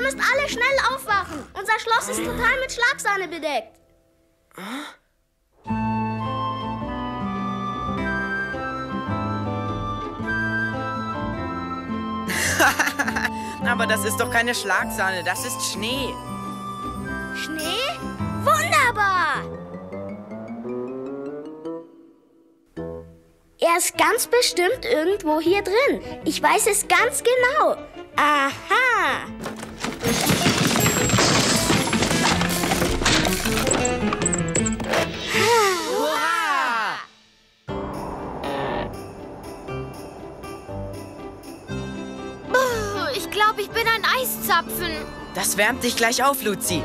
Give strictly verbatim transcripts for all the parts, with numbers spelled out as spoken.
müsst alle schnell aufwachen. Unser Schloss ist total mit Schlagsahne bedeckt. Aber das ist doch keine Schlagsahne, das ist Schnee. Schnee? Wunderbar! Er ist ganz bestimmt irgendwo hier drin. Ich weiß es ganz genau. Aha! Hurra! Oh, ich glaube, ich bin ein Eiszapfen. Das wärmt dich gleich auf, Luzi.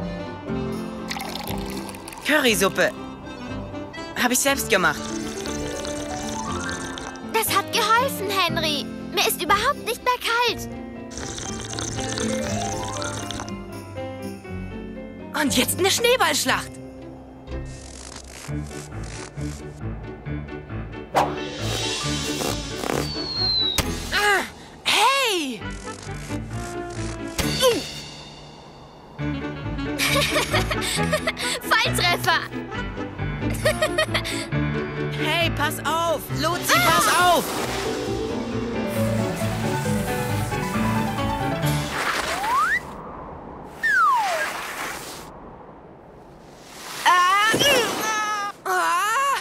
Currysuppe. Habe ich selbst gemacht. Das hat geholfen, Henry. Mir ist überhaupt nicht mehr kalt. Und jetzt eine Schneeballschlacht. Ah, hey! Volltreffer. Hey, pass auf! Luzi, pass auf! Ah! Ah!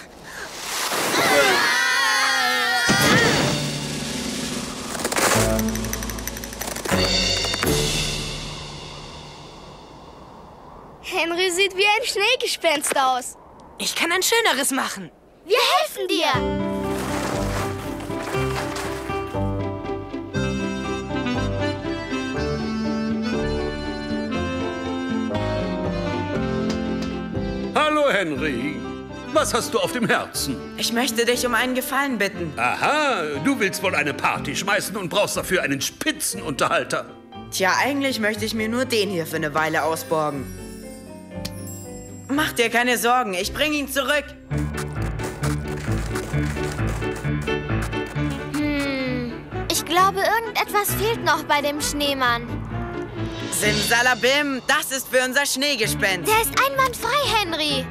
Henry sieht wie ein Schneegespenst aus. Ich kann ein schöneres machen. Wir helfen dir. Hallo, Henry. Was hast du auf dem Herzen? Ich möchte dich um einen Gefallen bitten. Aha, du willst wohl eine Party schmeißen und brauchst dafür einen Spitzenunterhalter. Tja, eigentlich möchte ich mir nur den hier für eine Weile ausborgen. Mach dir keine Sorgen, ich bringe ihn zurück. Hm, ich glaube, irgendetwas fehlt noch bei dem Schneemann. Simsalabim, das ist für unser Schneegespenst. Der ist einwandfrei, Henry.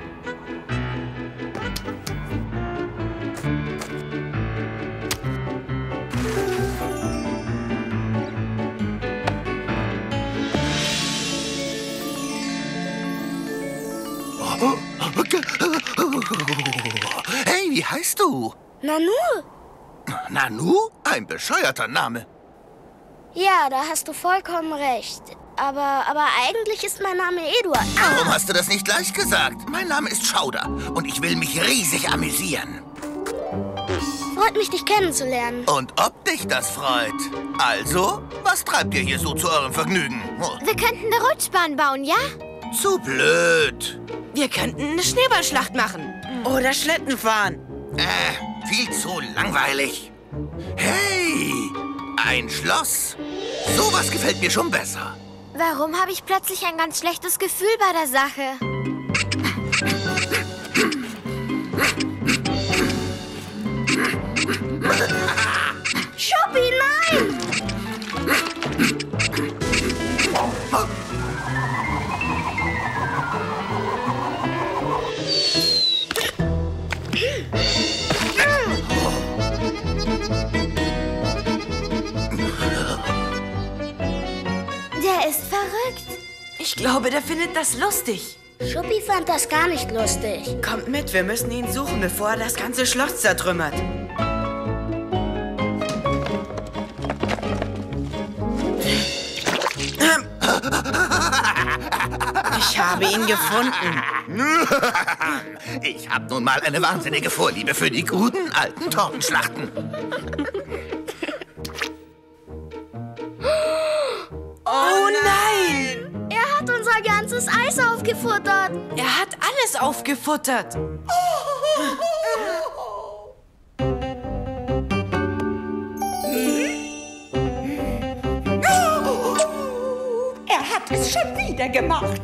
Hey, wie heißt du? Nanu? Nanu? Ein bescheuerter Name. Ja, da hast du vollkommen recht. Aber, aber eigentlich ist mein Name Eduard. Warum hast du das nicht gleich gesagt? Mein Name ist Schauder und ich will mich riesig amüsieren. Freut mich, dich kennenzulernen. Und ob dich das freut? Also, was treibt ihr hier so zu eurem Vergnügen? Oh, Wir könnten eine Rutschbahn bauen, ja? zu blöd. Wir könnten eine Schneeballschlacht machen. Oder Schlitten fahren. Äh, viel zu langweilig. Hey, ein Schloss. Sowas gefällt mir schon besser. Warum habe ich plötzlich ein ganz schlechtes Gefühl bei der Sache? Schuppi, nein! Der ist verrückt. Ich glaube, der findet das lustig. Schuppi fand das gar nicht lustig. Kommt mit, wir müssen ihn suchen, bevor er das ganze Schloss zertrümmert. Ich habe ihn gefunden. Ich habe nun mal eine wahnsinnige Vorliebe für die guten alten Tortenschlachten. Oh nein! Er hat unser ganzes Eis aufgefuttert. Er hat alles aufgefuttert. Er hat es schon wieder gemacht.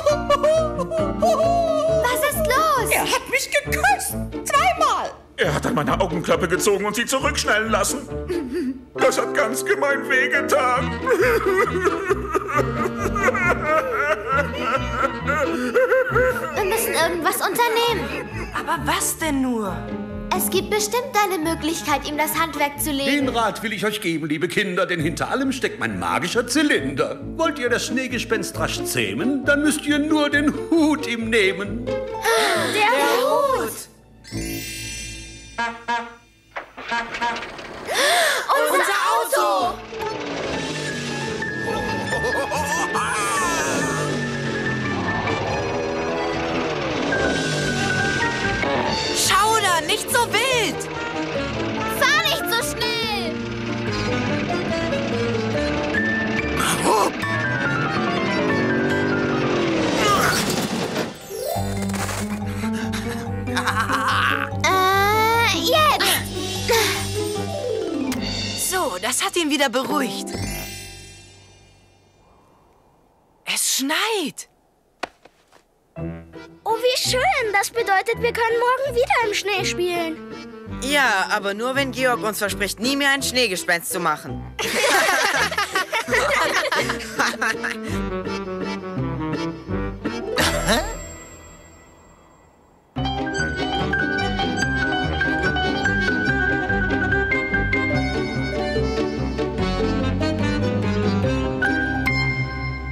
Was ist los? Er hat mich geküsst. Zweimal. Er hat an meiner Augenklappe gezogen und sie zurückschnellen lassen. Das hat ganz gemein wehgetan. unternehmen. Aber was denn nur? Es gibt bestimmt eine Möglichkeit, ihm das Handwerk zu Den legen. Rat will ich euch geben, liebe Kinder, denn hinter allem steckt mein magischer Zylinder. Wollt ihr das Schneegespenst rasch zähmen, dann müsst ihr nur den Hut ihm nehmen. Der Hut! Unser Auto! Schauder, nicht so wild! Fahr nicht so schnell! Äh, jetzt! So, das hat ihn wieder beruhigt. Es schneit. Oh, wie schön. Das bedeutet, wir können morgen wieder im Schnee spielen. Ja, aber nur wenn Georg uns verspricht, nie mehr ein Schneegespenst zu machen.